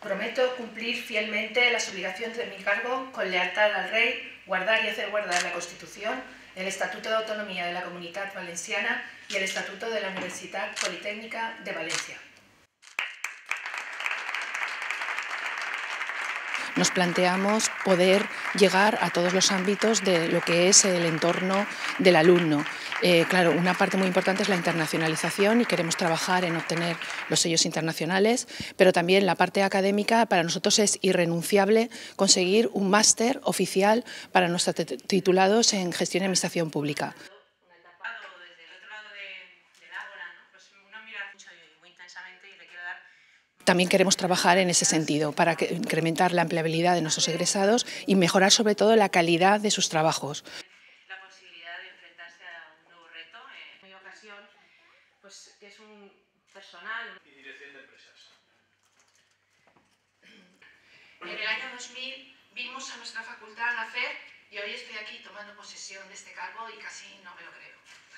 Prometo cumplir fielmente las obligaciones de mi cargo con lealtad al Rey, guardar y hacer guardar la Constitución, el Estatuto de Autonomía de la Comunitat Valenciana y el Estatuto de la Universitat Politécnica de Valencia. Nos planteamos poder llegar a todos los ámbitos de lo que es el entorno del alumno. Claro, una parte muy importante es la internacionalización y queremos trabajar en obtener los sellos internacionales, pero también la parte académica para nosotros es irrenunciable conseguir un máster oficial para nuestros titulados en Gestión y Administración Pública. También queremos trabajar en ese sentido para incrementar la empleabilidad de nuestros egresados y mejorar sobre todo la calidad de sus trabajos. La posibilidad de enfrentarse a un nuevo reto, en mi ocasión, pues que es un personal. Y dirección de empresas. En el año 2000 vimos a nuestra facultad nacer y hoy estoy aquí tomando posesión de este cargo y casi no me lo creo.